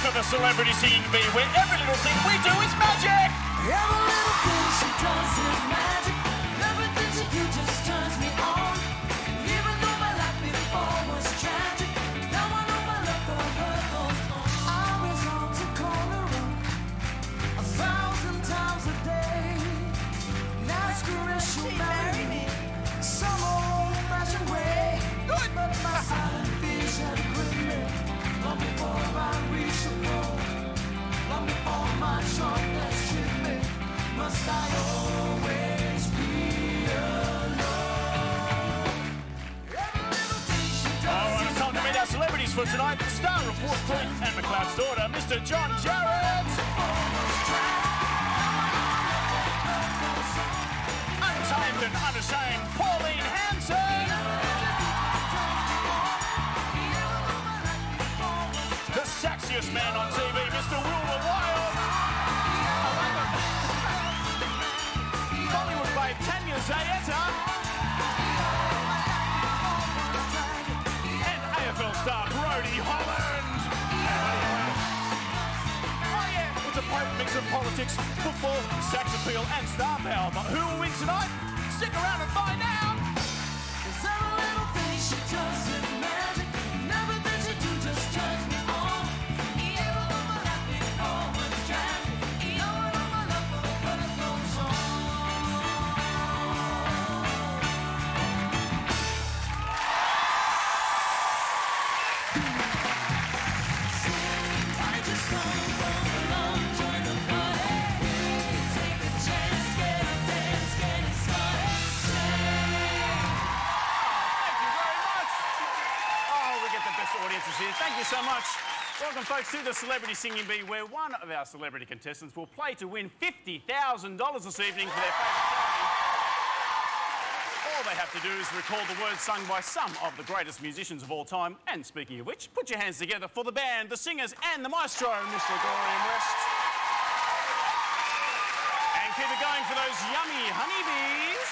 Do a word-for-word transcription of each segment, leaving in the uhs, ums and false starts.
for the Celebrity Singing Bee, where every little thing we do is magic! Every little thing she does is magic. Everything she do just turns me on. Even though my life before was tragic, now I know my love for her goes on. I resolve to call her up a thousand times a day. Ask her if she'll marry me some old-fashioned way. But my silent fears have gripped me long before I reach the floor. Long before my darkness hit me, must I always be alone? Every little thing she does. All right, it's time to meet our celebrities for tonight. The star of Wolf Creek and McLeod's daughter, Mister John Jarratt. Untamed and unashamed, Pauline Hanson. The sexiest man on T V, Mister Wilbur Wilde. Bollywood babe, Tanya Zayeta. And A F L star, Brodie Holland. Oh yeah, it's a potent mix of politics, football, sex appeal and star power. But who will win tonight? Stick around and find out. 'Cause every little thing she does is magic. And everything she do just turns me on. Even though my life before was tragic, even though my love for her goes on. I just wanna come along, join the party. Take a chance, get a dance, get it started. Thank you very much. Oh, we get the best audiences here. Thank you so much. Welcome, folks, to the Celebrity Singing Bee, where one of our celebrity contestants will play to win fifty thousand dollars this evening for their favourite charity. All they have to do is recall the words sung by some of the greatest musicians of all time. And speaking of which, put your hands together for the band, the singers and the maestro, Mister Dorian West. And keep it going for those yummy honeybees.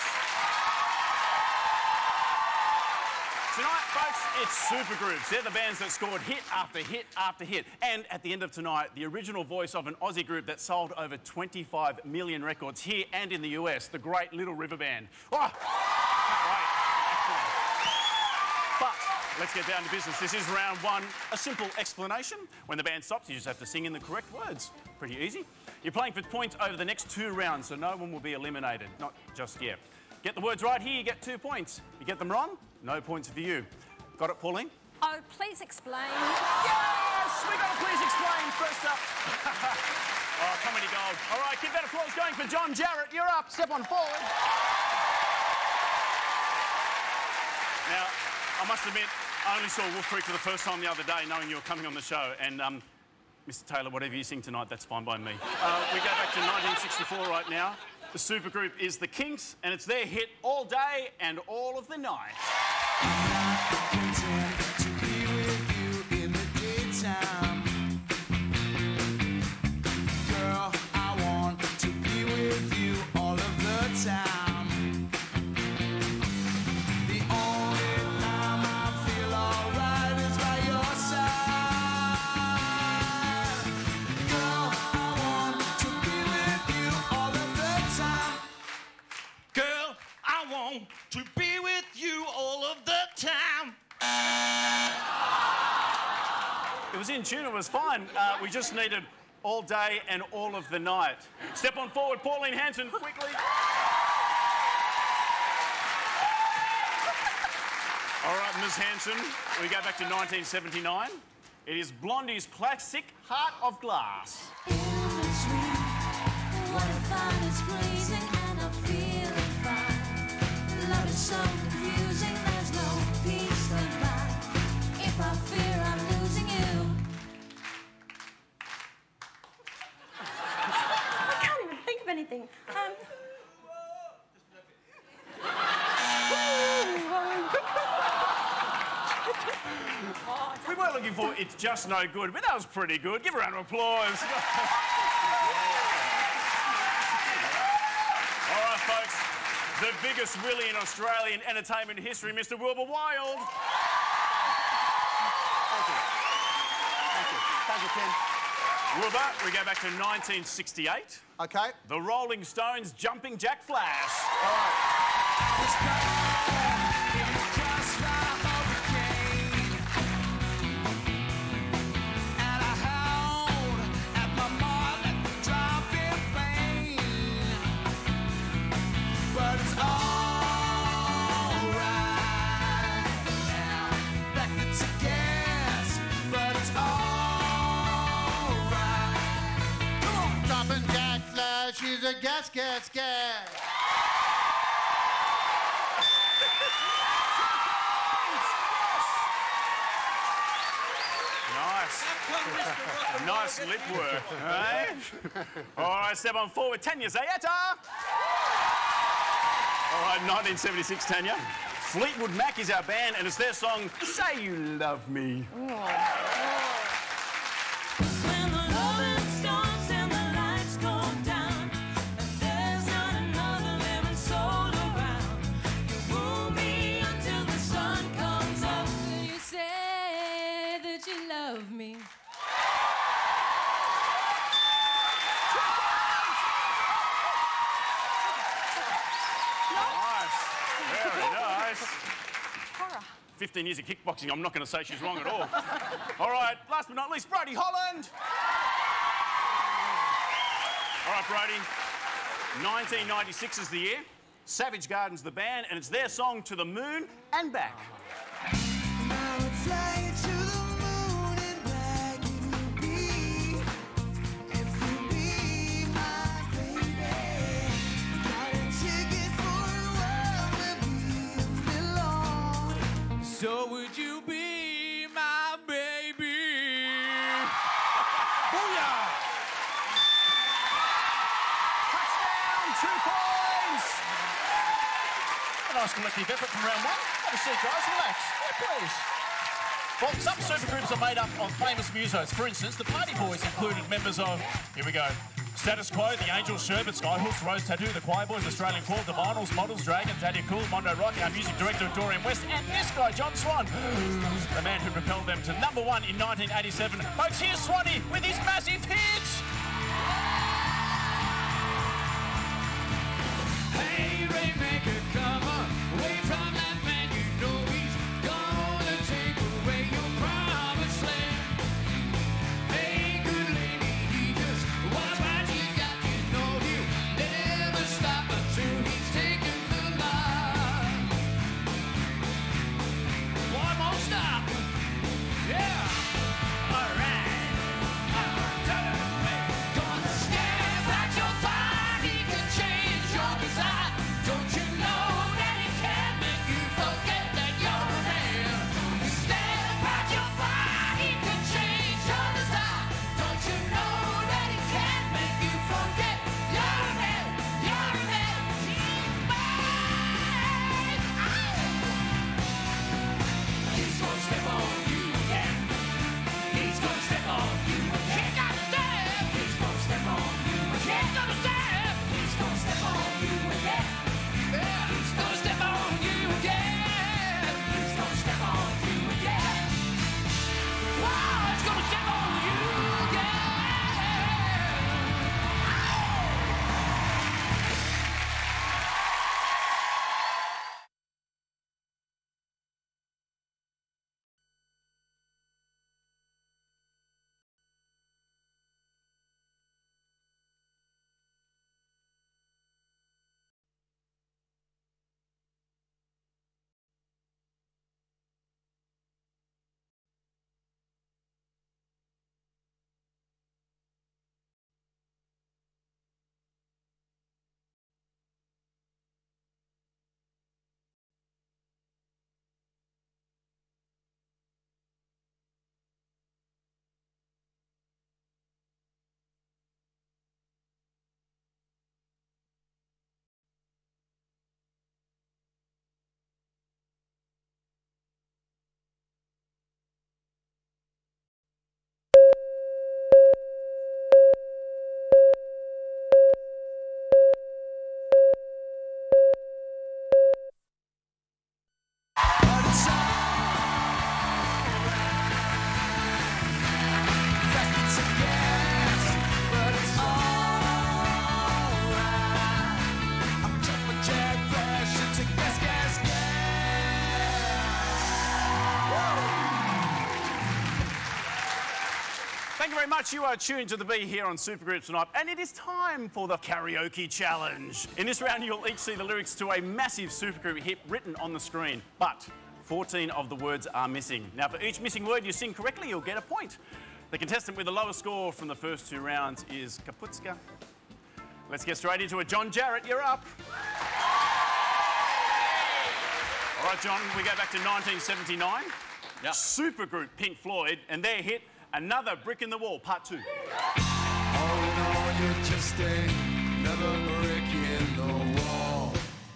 Tonight, folks, it's supergroups. They're the bands that scored hit after hit after hit. And at the end of tonight, the original voice of an Aussie group that sold over twenty-five million records here and in the U S, the Great Little River Band. Oh, can't wait. Excellent. But let's get down to business. This is round one. A simple explanation. When the band stops, you just have to sing in the correct words. Pretty easy. You're playing for points over the next two rounds, so no one will be eliminated. Not just yet. Get the words right here, you get two points. You get them wrong, no points for you. Got it, Pauline? Oh, please explain. Yes! We got to please explain first up. Oh, comedy gold. All right, keep that applause going for John Jarratt. You're up. Step on forward. Now, I must admit, I only saw Wolf Creek for the first time the other day, knowing you were coming on the show. And, um, Mister Taylor, whatever you sing tonight, that's fine by me. Uh, we go back to nineteen sixty-four right now. The supergroup is The Kinks, and it's their hit All Day and All of the Night. To be with you in the daytime. Girl, I want to be with you all of the time. The only time I feel alright is by your side. Girl, I want to be with you all of the time. Girl, I want to be with you all of the time. It was in tune, it was fine. Uh, we just needed All Day and All of the Night. Step on forward, Pauline Hanson, quickly. All right, Miz Hanson, we go back to nineteen seventy-nine. It is Blondie's classic Heart of Glass. In between, what I find is pleasing and I'm feeling fine. Love is so confusing, there's no peace of mind. If I fear I'm losing you. I can't even think of anything. Um, We were looking for It's Just No Good, but that was pretty good. Give a round of applause. All right, folks. The biggest Willie in Australian entertainment history, Mister Wilbur Wilde. Thank you. Thank you. Thank you, Ken. Wilbur, we go back to nineteen sixty-eight. Okay. The Rolling Stones, Jumping Jack Flash. All right. She's a gas, gas, gas. Nice. Nice lip work, eh? All right, step on forward. Tanya Zayeta. All right, nineteen seventy-six, Tanya. Fleetwood Mac is our band, and it's their song, Say You Love Me. When the rolling stones and the lights go down, and there's not another living soul around, you woo me until the sun comes up, and you say that you love me. Nice. Very nice. fifteen years of kickboxing, I'm not going to say she's wrong at all. All right, last but not least, Brody Holland. All right, Brody. nineteen ninety-six is the year. Savage Garden's the band, and it's their song, To the Moon and Back. I would fly to the moon and back if you be, if you be my baby. Got a ticket for a world where we belong. So would you be my baby? Booyah! Touchdown, two points! A nice collective effort from round one. Have a seat, guys. Relax. Yeah, please. Well, some supergroups are made up of famous musos. For instance, the Party Boys included members of, here we go, Status Quo, The Angels, Sherbet, Skyhooks, Rose Tattoo, The Choir Boys, Australian Call, The Vinyls, Models, Dragons, Daddy Cool, Mondo Rock, our music director Dorian West, and this guy, John Swan, the man who propelled them to number one in nineteen eighty-seven. Folks, here's Swanee with his massive hits. Hey, Rainmaker, come on, away from that man. You know he's gonna take away your promised land. Hey, good lady, he just was what you got. You know he'll never stop until he's taken the line. One more stop. Yeah. All right. Gonna step at your fire, he can change your desire. Don't you know you very much. You are tuned to the B here on Supergroups tonight, and it is time for the karaoke challenge. In this round, you'll each see the lyrics to a massive supergroup hit written on the screen, but fourteen of the words are missing. Now, for each missing word you sing correctly, you'll get a point. The contestant with the lowest score from the first two rounds is Kaputska. Let's get straight into it. John Jarrett, you're up. All right, John, we go back to nineteen seventy-nine. Yep. Supergroup Pink Floyd and their hit, Another Brick in the Wall, Part Two. All in all, you're just another brick in the wall.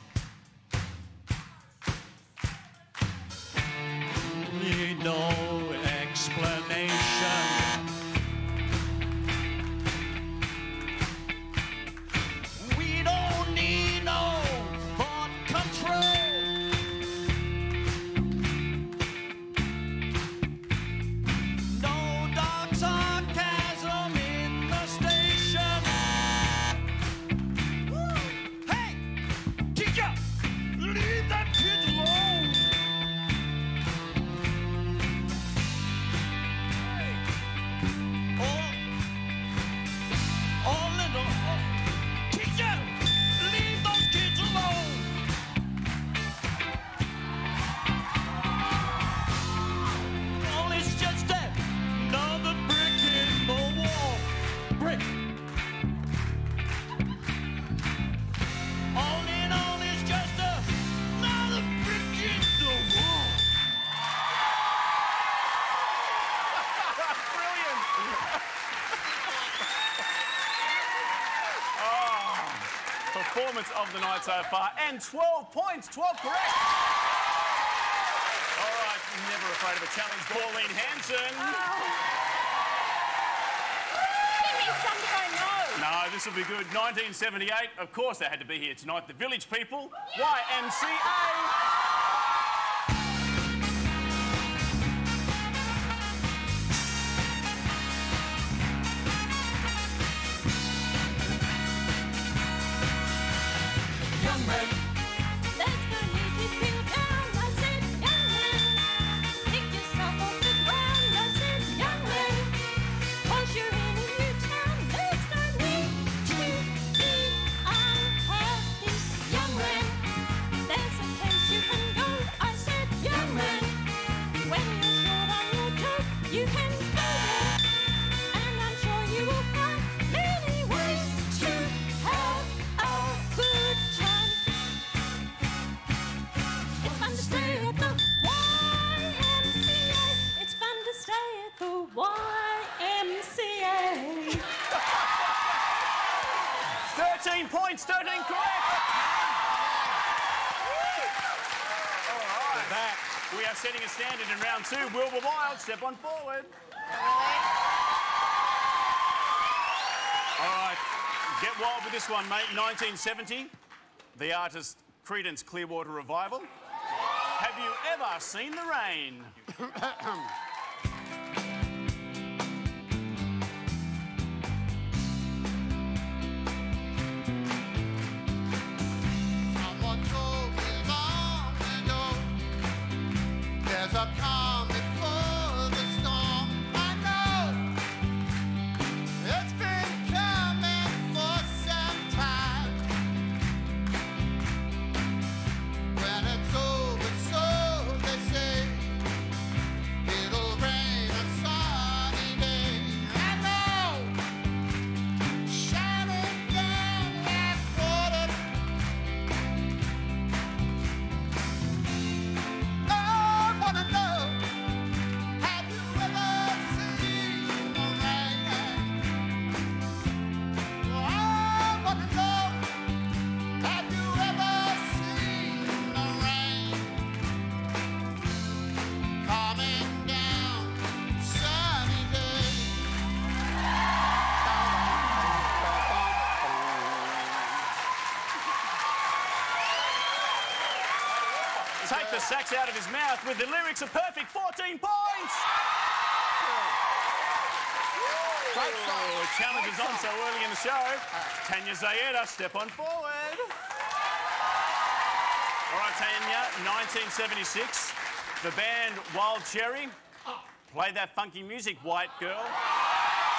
Need no explanation. We don't need no thought control. No dark sarcasm in the station. Hey, teacher, leave that kid alone. All, all in the, teacher, leave those kids alone. All is just another brick in the wall. Brick. All in all is just another brick in the wall. Brilliant. Oh, performance of the night so far, and twelve points, twelve correct. All right, never afraid of a challenge, Pauline Hanson. Give me something I know. No, this will be good. nineteen seventy-eight, of course they had to be here tonight. The Village People, Y M C A. Young man, Let's go leave you feel down. I said, young man, pick yourself off the ground. I said, young man, 'cause you're in a new town. There's no need to be unhappy, young man. There's a place you can go. I said, young man, when you're short on your dough, you can go there, and I'm sure you will find many ways to have a good time. It's fun to stay at the Y M C A. It's fun to stay at the Y M C A. thirteen points, thirteen correct. All right. Back. We are setting a standard in round two. Wilbur Wild, step on forward. All right. Get wild with this one, mate. nineteen seventy, the artist Creedence Clearwater Revival. Have you ever seen the rain? Someone told me long ago there's a calm before the storm. I know it's been coming for some time. When it's over, so they say it'll rain a sunny day. I know, shining down like water. I wanna know, have you ever seen the rain? I wanna know, have you ever seen the rain coming down sunny day? Take the sax out of his mouth with the lyrics of perfect, fourteen points. Oh, challenge is on so early in the show. Tanya Zayeda, step on forward. All right, Tanya, nineteen seventy-six, the band Wild Cherry. Play that funky music, white girl.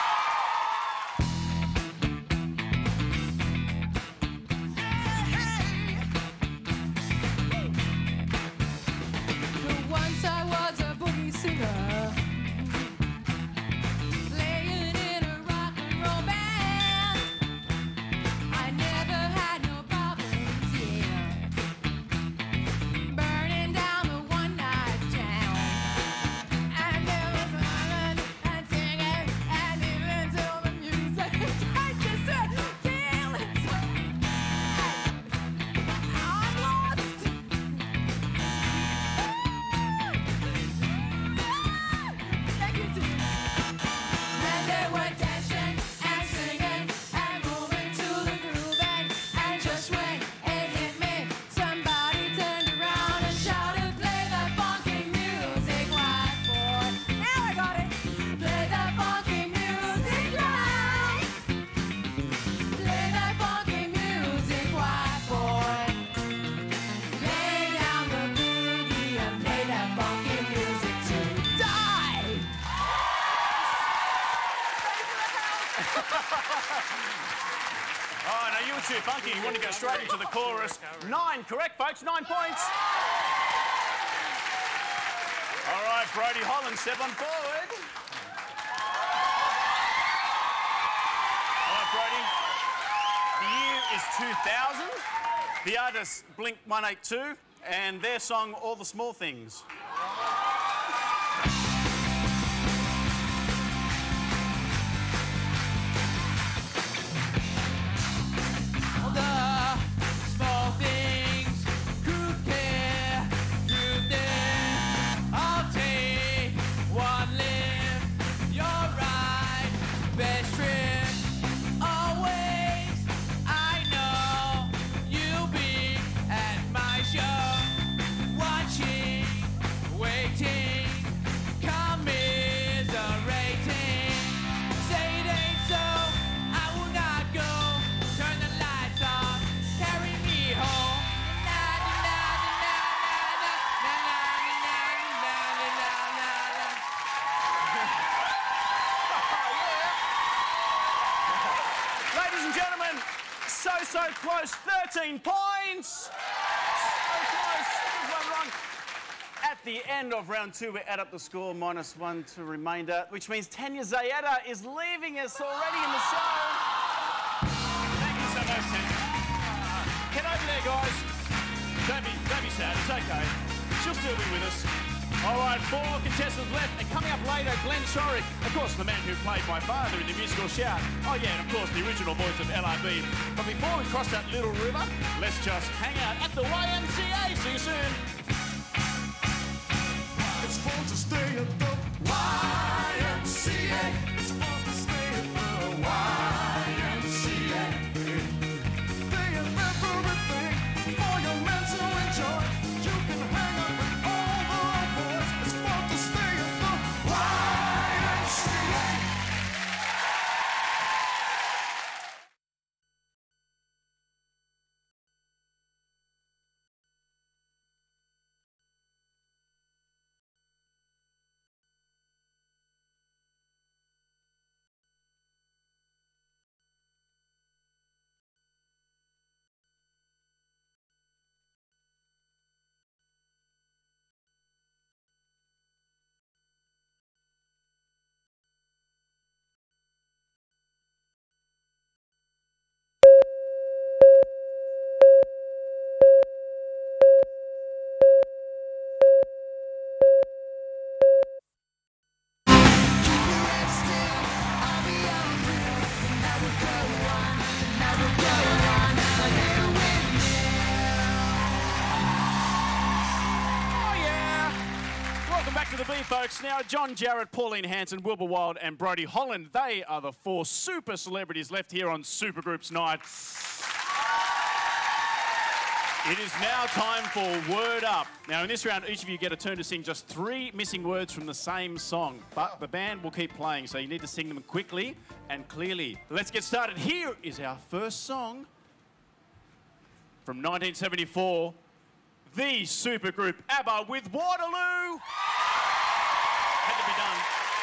Oh, no, you were too funky. You want to go straight into the chorus. Nine, correct, folks? Nine points. All right, Brodie Holland, step on forward. All right, Brodie. The year is two thousand. The artist Blink one eighty-two, and their song All the Small Things. All the small things, who care, who dare, I'll take one lift, you're right, best trip, always, I know, you'll be at my show, watching, waiting, commiserating, say it ain't so, I will not go, turn the lights off, carry me home, na na na na na na na na na na na. Ladies and gentlemen, so, so close. thirteen points. So close. There's one wrong. At the end of round two, we add up the score, minus one to remainder, which means Tanya Zayeda is leaving us already in the show. Thank you so much, Tanya. Get over there, guys. Don't be, don't be sad. It's okay. She'll still be with us. All right, four contestants left. And coming up later, Glenn Shorrock. Of course, the man who played my father in the musical Shout. Oh, yeah, and of course, the original voice of L R B. But before we cross that little river, let's just hang out at the Y M C A. See you soon. It's fun to stay at the Y M C A. It's fun to stay at the Y M C A. They have everything for your men to enjoy. You can hang out with all the boys. It's fun to stay at the Y M C A. Oh, yeah. Welcome back to the B, folks. Now, John Jarrett, Pauline Hanson, Wilbur Wilde, and Brodie Holland. They are the four super celebrities left here on Supergroups Night. It is now time for Word Up. Now, in this round, each of you get a turn to sing just three missing words from the same song. But the band will keep playing, so you need to sing them quickly and clearly. Let's get started. Here is our first song from nineteen seventy-four, the supergroup ABBA with Waterloo. Had to be done.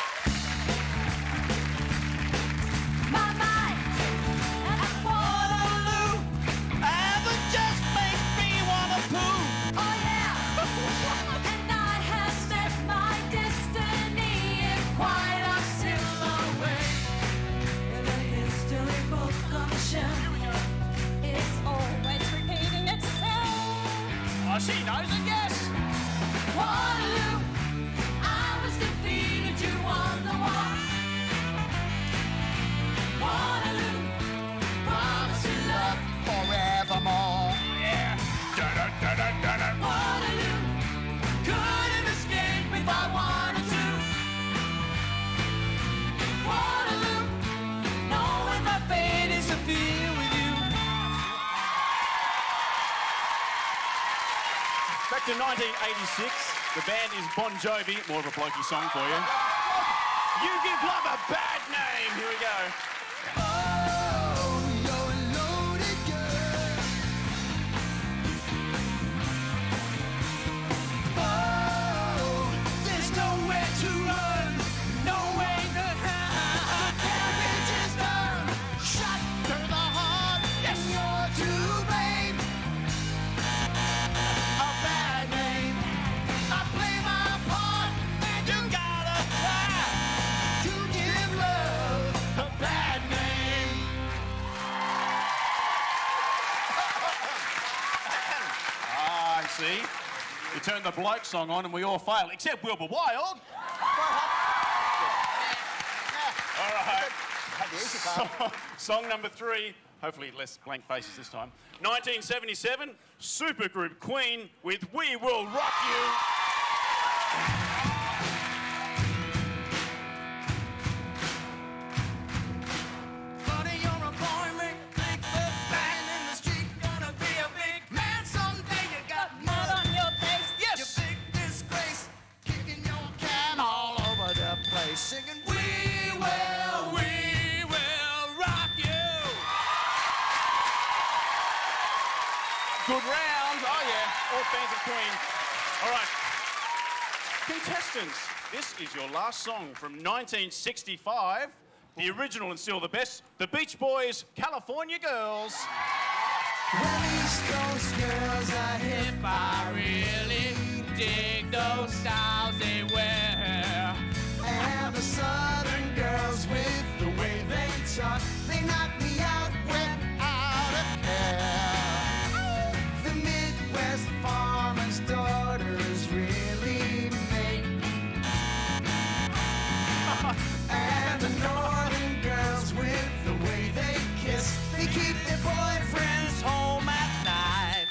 My mind at Waterloo. Ever just make me wanna poo. Oh yeah. And I have set my destiny in quite a similar way. In the history book of the shelf, it's always repeating itself. Oh, she knows it, yes. Waterloo, I was defeated, you won the war. Waterloo, promise you love Forevermore. Yeah. Da-da-da-da-da-da. Waterloo, couldn't escape if I wanted to. Waterloo, knowing my fate is to be with you. Back to nineteen eighty-six. The band is Bon Jovi. More of a blokey song for you. You give love a bad name. Here we go. Oh, you're a loaded girl. Oh, there's nowhere to run, no way to hide. The damage is done. turn the bloke song on and we all fail, except Wilbur Wild. All right. So, song number three, hopefully less blank faces this time. nineteen seventy-seven, supergroup Queen with We Will Rock You. Buddy, you're a boy, make big foot banging in the street. Gonna be a big man someday. You got mud on your face. Yes. You big disgrace. Kicking your can all over the place. Singing, we will, we will rock you. Good round. Oh, yeah. All fans of Queen. All right. Contestants, this is your last song from nineteen sixty-five. The original and still the best. The Beach Boys, California Girls. Well, East Coast girls are hip. I really dig those styles they wear. And the Southern girls with the way they talk, they knock me out without a care. The Midwest farmers' daughters really make. And the Northern girls with the way they kiss, they keep their boyfriends home at night.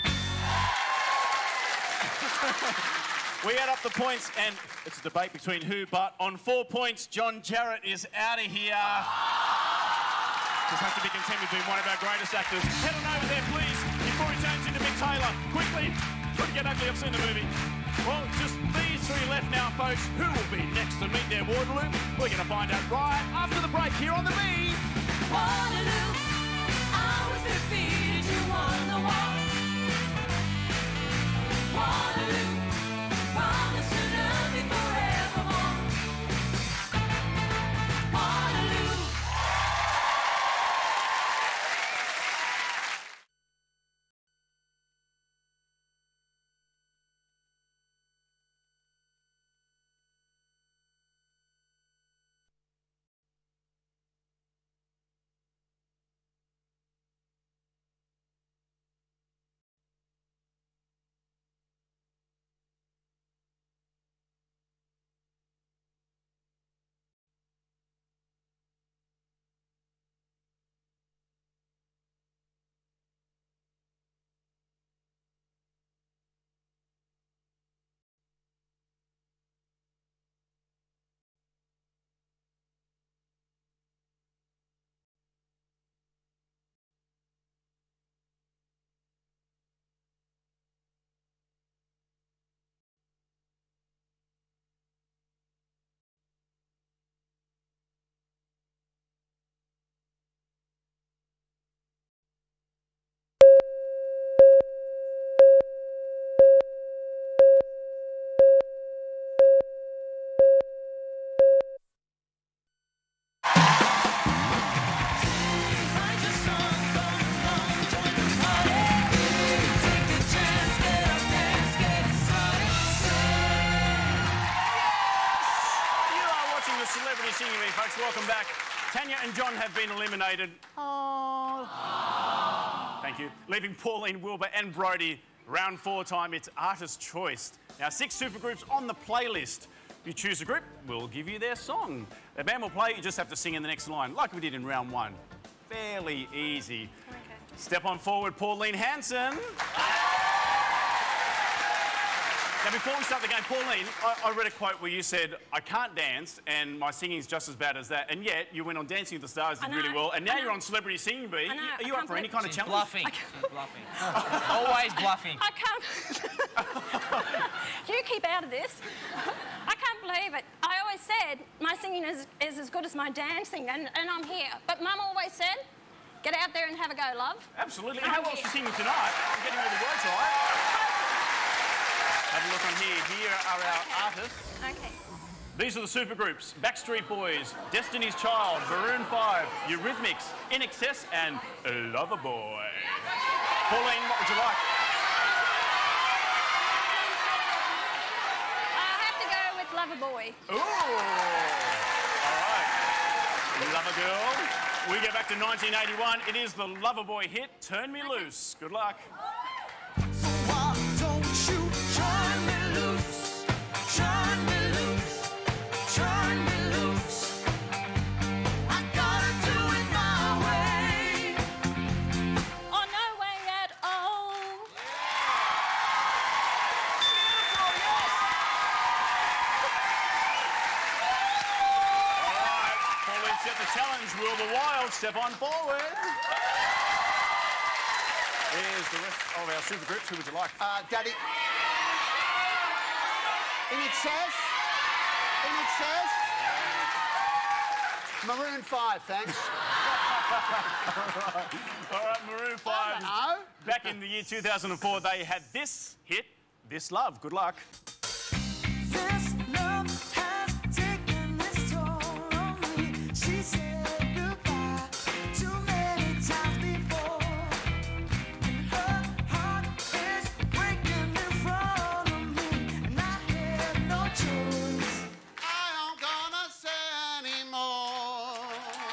We add up the points, and it's a debate between who, but on four points, John Jarrett is out of here. Just has to be content with being one of our greatest actors. Head on over there, please, before he turns into Mick Taylor. Quickly, got to get ugly, I've seen the movie. Well, just these three left now, folks. Who will be next to meet their Waterloo? We're going to find out right after the break here on The Me. Waterloo, I was defeated, you won the war. Waterloo, promise to love me forevermore. Waterloo. folks, welcome back. Tanya and John have been eliminated. Oh. Thank you. Leaving Pauline, Wilbur and Brody. Round four time, it's artist choice. Now, six supergroups on the playlist. You choose a group, we'll give you their song. The band will play, you just have to sing in the next line, like we did in round one. Fairly easy. Okay. Step on forward, Pauline Hanson. Now, before we start the game, Pauline, I, I read a quote where you said, I can't dance and my singing's just as bad as that, and yet you went on Dancing with the Stars, did really well, and now you're on Celebrity Singing Bee. I know, Are you I up can't for any believe- kind of She's challenge? bluffing. She's bluffing. Always bluffing. I can't. You keep out of this. I can't believe it. I always said my singing is, is as good as my dancing, and, and I'm here. But Mum always said, get out there and have a go, love. Absolutely. I'm How else are here. you singing tonight? I'm getting all the words right. Have a look on here. Here are our artists. Okay. These are the supergroups: Backstreet Boys, Destiny's Child, Maroon five, Eurythmics, In Excess, and Loverboy. Pauline, what would you like? I have to go with Loverboy. Ooh! All right. Lover Girl. We go back to nineteen eighty-one. It is the Loverboy hit, Turn Me Loose. Good luck. So why don't you turn me Wilbur Wild, step on forward. Here's the rest of our supergroups. Who would you like? Uh, Daddy. In excess. In excess. Maroon five, thanks. All right, Maroon five. No. Back in the year two thousand four, they had this hit, This Love. Good luck. This love has taken its toll on me. She said goodbye too many times before. Her heart is breaking in front of me, and I had no choice. I ain't gonna say anymore.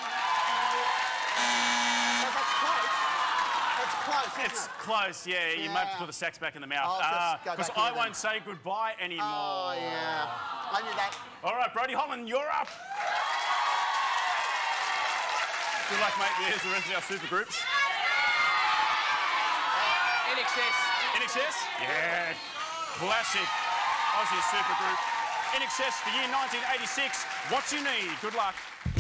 So that's close. That's close, isn't It's it? close, yeah. You may have to Yeah. put the sax back in the mouth. I'll just go Because back in I then. won't say goodbye anymore. Oh, yeah. I knew that. All right, Brody Holland, you're up. Good luck, mate. Here's the rest of our supergroups. In excess. In Excess? Yeah. Classic Aussie supergroup. In Excess, the year nineteen eighty-six. What You Need. Good luck.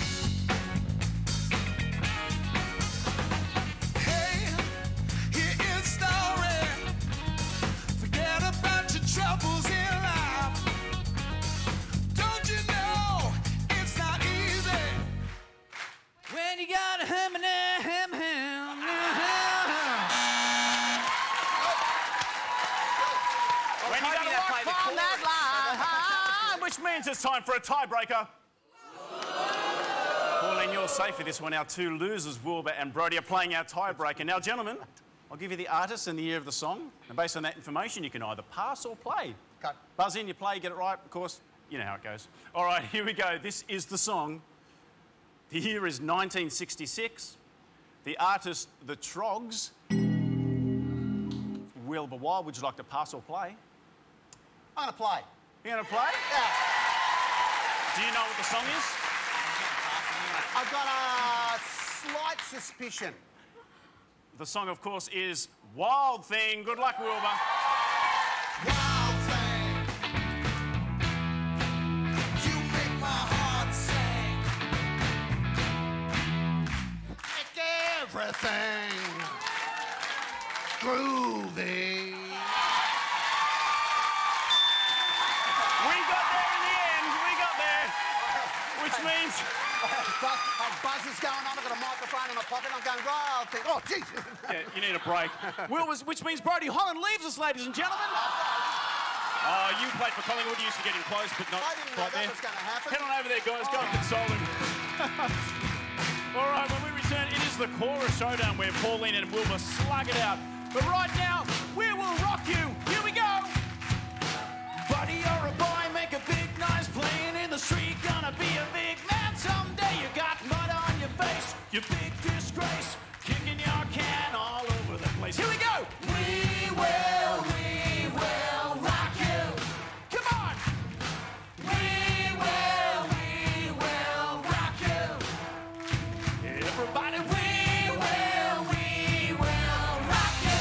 Hey, here is story. Forget about your troubles in life. Don't you know it's not easy When you got a him and him, him, When you hoping gotta they walk play the on that line, which means it's time for a tiebreaker. Pauline, you're safe for this one. Our two losers, Wilbur and Brody, are playing our tiebreaker. Now, gentlemen, I'll give you the artist and the year of the song, and based on that information, you can either pass or play. Okay. Buzz in, you play, get it right, of course, you know how it goes. All right, here we go. This is the song. The year is nineteen sixty-six. The artist, The Trogs. Wilbur Wild, would you like to pass or play? I'm gonna play. You gonna play? Yeah. Do you know what the song is? I've got a slight suspicion. The song, of course, is Wild Thing. Good luck, Wilbur. wild thing. You make my heart sing. Make everything groovy. We got there in the end. We got there. Which means... Buzz, uh, buzz is going on. I've got a microphone in my pocket. I'm going wild thing. Oh, jeez. Yeah, you need a break. Wilbur's, which means Brody Holland leaves us, ladies and gentlemen. Oh, you played for Collingwood. You used to get in close, but not I didn't know quite that there. was going to happen. Head on over there, guys. Go and console him. All right, when we return, it is the chorus showdown where Pauline and Wilbur slug it out. But right now, we will rock you. Here we go. Buddy, you're a boy, make a big noise playing in the street. Gonna be a big man someday. You got mud on your face, you big disgrace. Kicking your can all over the place. Here we go. We will, we will rock you. Come on. We will, we will rock you. Everybody, we will, we will rock you.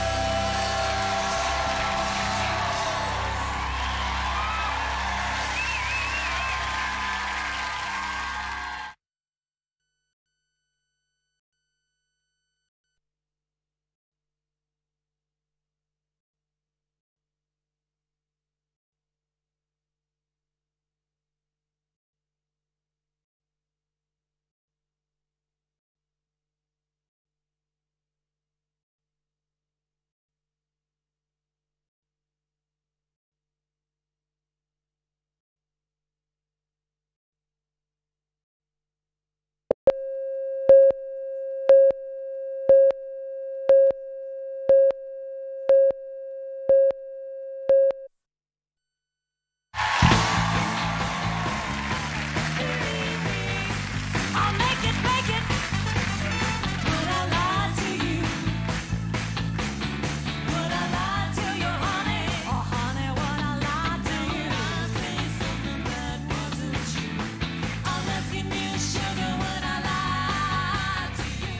I'll make it, make it. Would I lie to you? Would I lie to you, honey? Oh, honey, would I lie to you? Would I say something that wasn't true? I'm asking you, sugar, would I lie to you?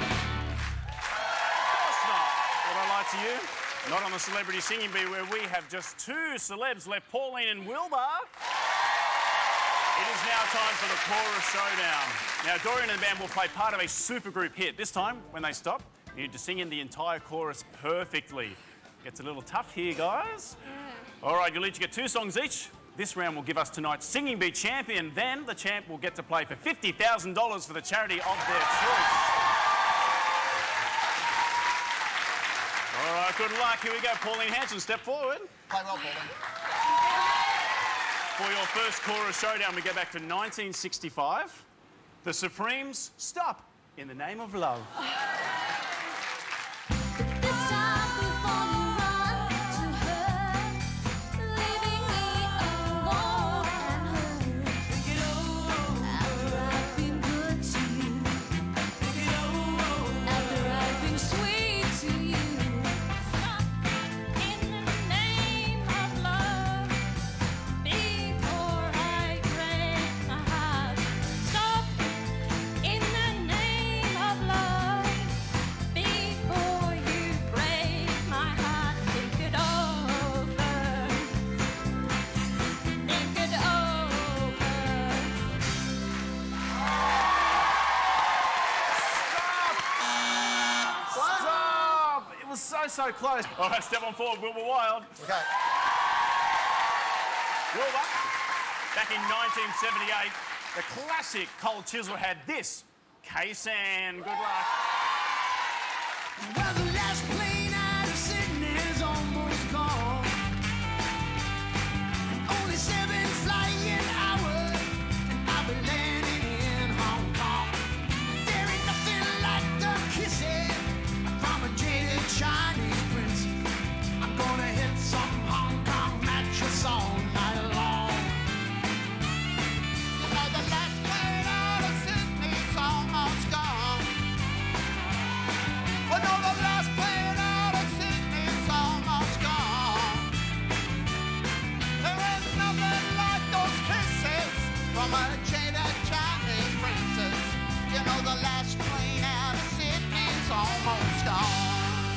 Of course not. Would I lie to you? Not on the Celebrity Singing Bee, where we have just two celebs left, Pauline and Wilbur. It is now time for the Chorus Showdown. Now, Dorian and the band will play part of a supergroup hit. This time, when they stop, you need to sing in the entire chorus perfectly. Gets a little tough here, guys. Yeah. All right, you'll each get two songs each. This round will give us tonight's Singing Bee champion. Then the champ will get to play for fifty thousand dollars for the charity of their choice. All right, good luck. Here we go. Pauline Hanson, step forward. Play well, Pauline. For your first Chorus Showdown, we go back to nineteen sixty-five. The Supremes, Stop in the Name of Love. This time before you run to her, leaving me alone and hurt. After I've been good to you, after I've been sweet to you, stop in the name of love before I break my heart. Stop in the name of love. Before you break my heart, think it over. Think it over. Stop! It was so, so close. All right, step on forward, Wilbur Wild. Okay. Wilbur, back in nineteen seventy-eight, the classic Cold Chisel had this. K-San, good luck. Well, the last plane out of Sydney's almost gone. And only seven flying hours, and I'll be landing in Hong Kong. There ain't nothing like the kisses from a jaded Chinese prince. I'm gonna hit some Hong Kong mattress all night long. You know the last plane out of Sydney's almost gone. Well, no, the last plane out of Sydney's almost gone. There ain't nothing like those kisses from a jaded Chinese princess. You know the last plane out of Sydney's almost gone.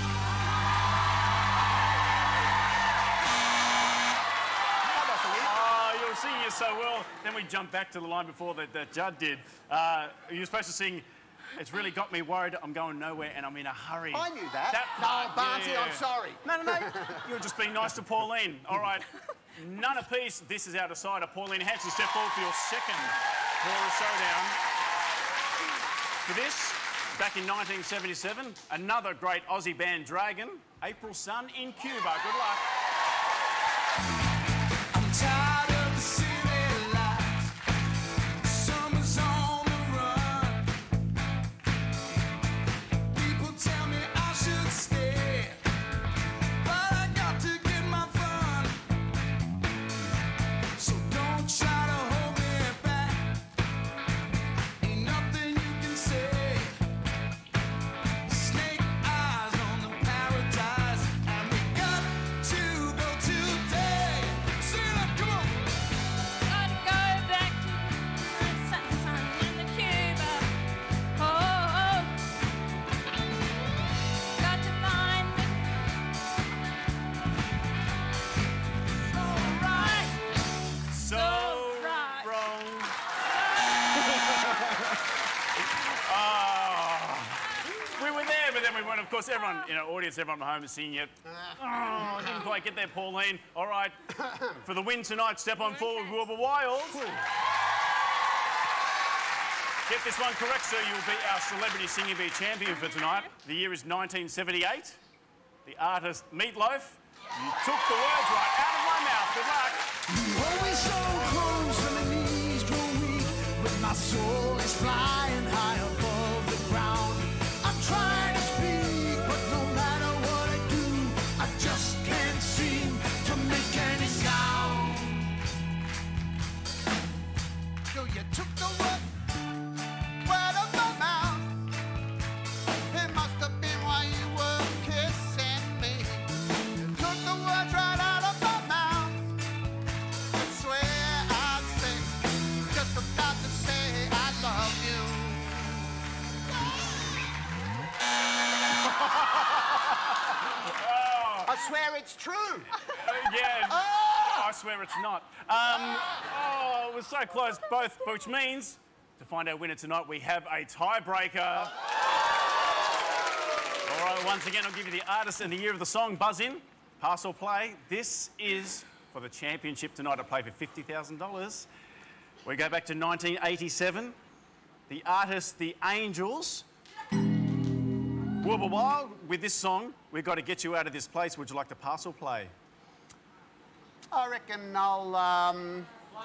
Oh, you were singing it so well. Then we jumped back to the line before that, that Judd did. Uh, you were supposed to sing, it's really got me worried, I'm going nowhere and I'm in a hurry. I knew that. That No, part, Barnsley, yeah. I'm sorry. No, no, no. You were just being nice to Pauline. All right. None apiece. This is our decider. Pauline Hanson, step forward for your second Chorus Showdown. For this, back in nineteen seventy-seven, another great Aussie band, Dragon, April Sun in Cuba. Good luck. I'm tired of the city lights. Summer's on the run. People tell me I should stay, but I got to get my fun. So don't try to hold me back. Ain't nothing you can say. Snake eyes on the paradise, and we got to go today. Sing it up, come on. Gotta go back to the sunshine in the Cuba. Oh, oh. Got to find the so right, So right. wrong. Oh. We were there, but then we weren't. Of course, everyone, you know, audience, everyone at home is singing it. Oh, didn't quite get there, Pauline. All right. For the win tonight, step on forward, Wilbur Wild. Get this one correct, sir. You'll be our Celebrity Singing Bee champion for tonight. The year is nineteen seventy-eight. The artist Meatloaf. You took the words right out of my mouth. Good luck. Always so close and my knees grow weak, but my soul is flying high above the ground. I'm trying to speak, but no matter what I do, I just can't seem to make any sound. So you took the word right out of my mouth. It must have been while you were kissing me. You took the words right out of my mouth. I swear I'd say, just about to say I love you. I swear it's true. Uh, yeah. I swear it's not. Um, oh, was so close, both, which means to find our winner tonight, we have a tiebreaker. All right, once again, I'll give you the artist and the year of the song. Buzz in, pass or play. This is for the championship tonight. I play for fifty thousand dollars. We go back to nineteen eighty-seven. The artist, The Angels. Wilbur Wild, with this song, we've got to get you out of this place. Would you like to pass or play? I reckon I'll, um...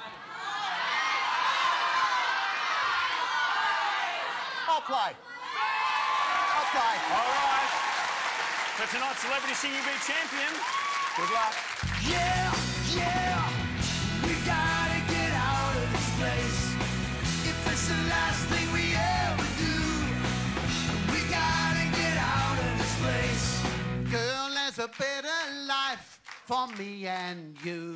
I'll play. I'll play. All right. For tonight's Celebrity Singing Bee champion, good luck. Yeah, yeah, we gotta get out of this place. If it's the last thing we ever do, we gotta get out of this place. Girl, there's a better life for me and you.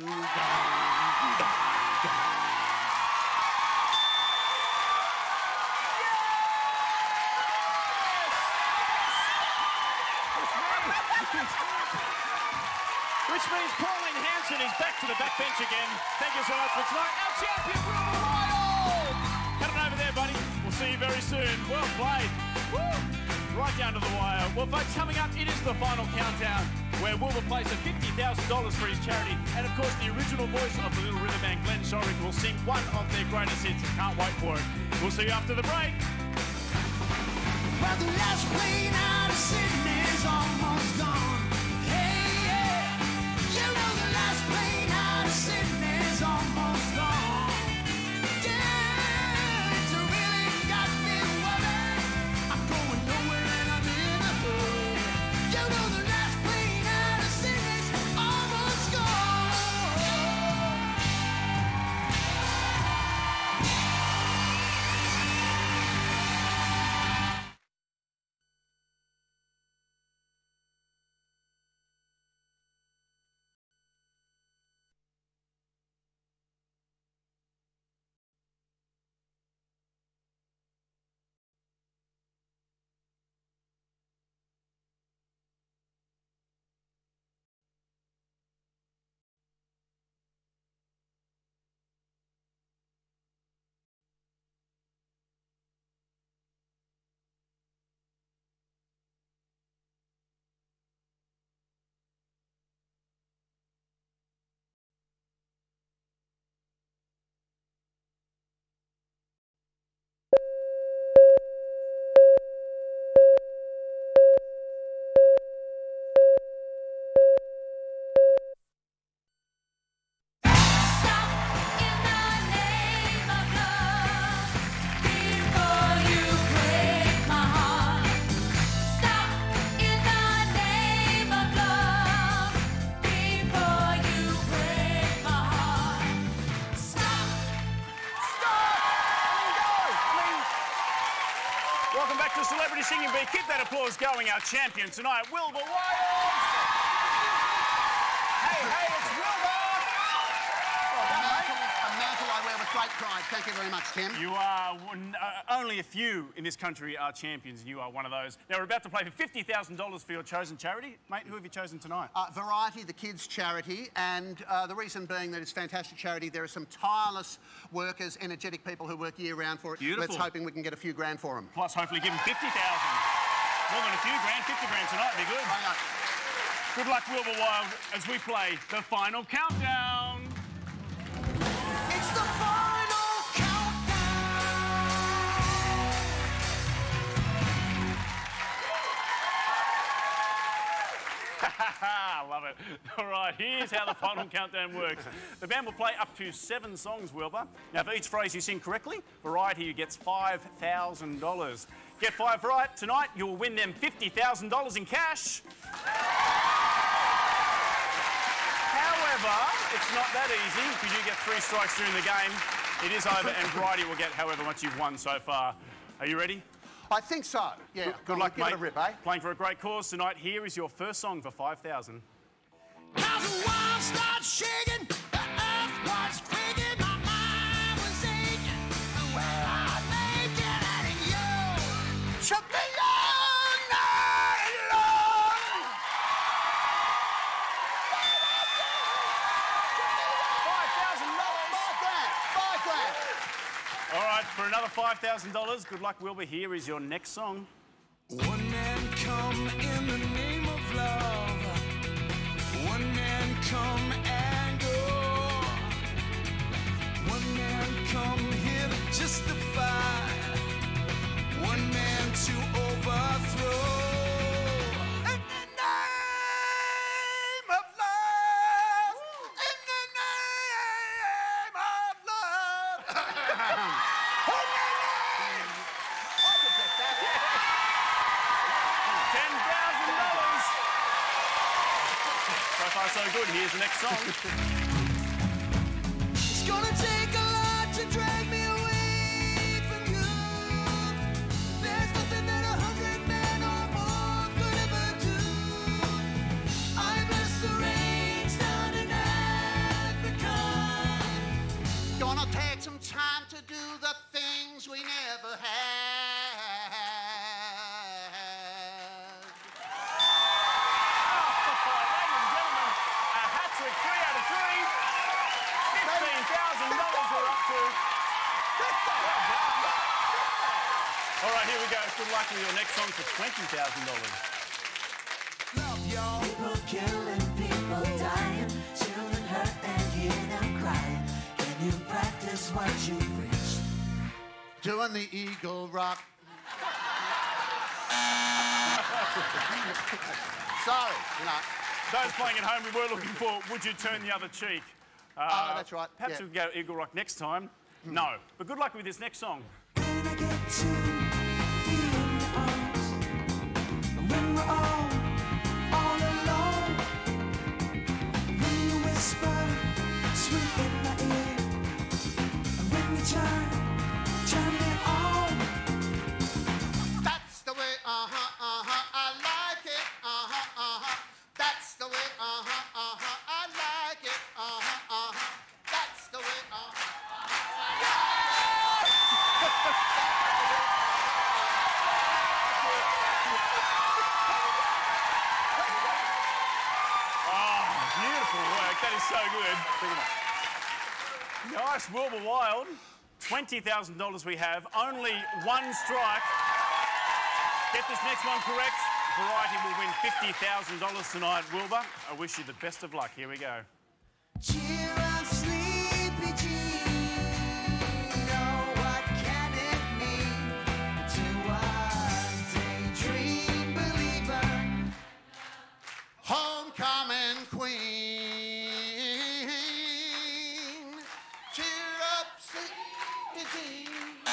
Which means Pauline Hanson is back to the backbench again. Thank you so much for tonight. Our champion, Wilbur Wild! Head on over there, buddy. We'll see you very soon. Well played. Woo! Right down to the wire. Well, folks, coming up, it is the final countdown where Wilbur plays a fifty thousand dollars for his charity. And, of course, the original voice of the Little River Band, Glenn Shorrock, will sing one of their greatest hits. Can't wait for it. We'll see you after the break. Well, the last plane out of Sydney's almost gone. Hey, yeah, you know the last plane out of Sydney's almost gone. Yeah, it's really got me worried. I'm going nowhere and I'm in a hurry. You know the last plane out of Sydney's almost gone. Welcome back to Celebrity Singing Bee. Keep that applause going. Our champion tonight, Wilbur Wild. Hey, hey, it's Wilbur. A mantle, a mantle I wear with great pride. Thank you very much, Tim. You are one, uh, only a few in this country are champions. You are one of those. Now, we're about to play for fifty thousand dollars for your chosen charity. Mate, who have you chosen tonight? Uh, Variety, the kids' charity, and uh, the reason being that it's fantastic charity. There are some tireless workers, energetic people who work year-round for it. Beautiful. Let's hoping we can get a few grand for them. Plus, hopefully, give them fifty thousand dollars. More than a few grand, fifty grand tonight would be good. I know. Good luck, Wilbur Wild, as we play the final countdown. It's the final countdown. I love it. All right, here's how the final countdown works. The band will play up to seven songs, Wilbur. Now, for each phrase you sing correctly, Variety gets five thousand dollars. Get five right tonight, you'll win them fifty thousand dollars in cash. However, it's not that easy. If you do get three strikes during the game, it is over, and Variety will get however much you've won so far. Are you ready? I think so. Yeah. Good, Go good on, luck, give mate. it a rip, eh? Playing for a great cause tonight. Here is your first song for five thousand dollars. As the world starts shaking, the earth was quaking, my mind was aching. Will I make it out of you? Should be long night long. five thousand dollars. Five grand. Five grand. twenty-five thousand dollars. Good luck, Wilbur. Here is your next song. One man come in the name of love. One man come and go. One man come here to justify. One man to overthrow. In the name of love. In the name of love. ten thousand dollars. So far, so good. Here's the next song. It's gonna take a lot to drag me away from you. There's nothing that a hundred men or more could ever do. I bless the rains down in Africa. Gonna take some time to do the things we never had. Ladies and gentlemen, a hat trick, three out of three. fifteen thousand dollars we're up to. All right, here we go. Good luck with your next song for twenty thousand dollars. Love y'all. People killing, people dying, children hurt and hear them crying. Can you practice what you preach? Doing the Eagle Rock. Sorry, you know. Those playing at home, we were looking for Would You Turn the Other Cheek? Uh, Oh, that's right, Perhaps yeah. we can go Eagle Rock next time. No. But good luck with this next song. When I get to you in your arms, when we're all, all alone, when you whisper sweet in my ear, when you turn, turn me on. That's the way, uh-huh, uh-huh, I like it, uh-huh, uh-huh. That's the way, uh-huh, uh-huh, I like it, uh-huh, uh-huh. That's the way, uh-huh. Beautiful work. That is so good. Nice, Wilbur Wild. twenty thousand dollars we have. Only one strike. Get this next one correct. Variety will win fifty thousand dollars tonight, Wilbur. I wish you the best of luck. Here we go. Cheer up, sleepy Jean. Oh, what can it mean to a daydream believer? Homecoming queen. Cheer up, sleepy Jean.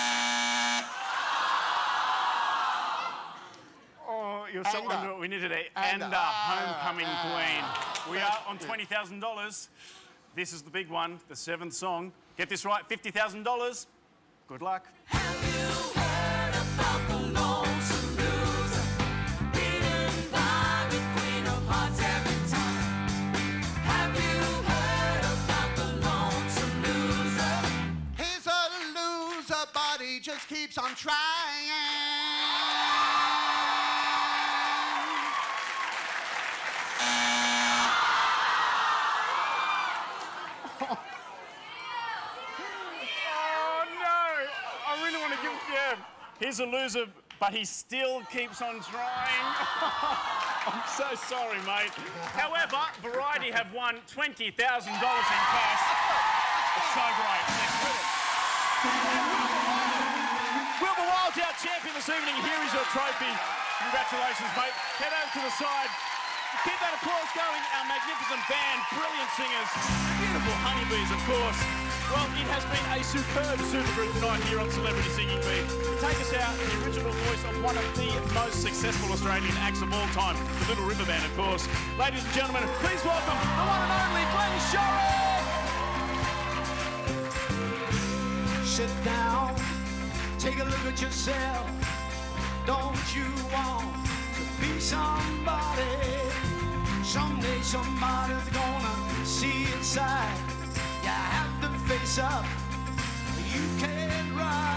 Oh, you're And, someone uh, who we needed a and, and, uh, uh, homecoming uh, queen. We are on twenty thousand dollars. This is the big one, the seventh song. Get this right, fifty thousand dollars. Good luck. Have you heard about the lonesome loser? Beaten by the queen of hearts every time. Have you heard about the lonesome loser? He's a loser, but he just keeps on trying. Oh no! I really want to give. Yeah, he's a loser, but he still keeps on trying. I'm so sorry, mate. However, Variety have won twenty thousand dollars in cash. It's so great. Wilbur Wild's our champion this evening. Here is your trophy. Congratulations, mate. Head over to the side. Keep that applause going. Our magnificent band, brilliant singers, beautiful honeybees, of course. Well, it has been a superb supergroup tonight here on Celebrity Singing Bee. To take us out, the original voice of one of the most successful Australian acts of all time, the Little River Band, of course. Ladies and gentlemen, please welcome the one and only Glenn Shorrock! Sit down, take a look at yourself. Don't you want to be somebody? Someday somebody's gonna see inside. You have to face up. You can't run.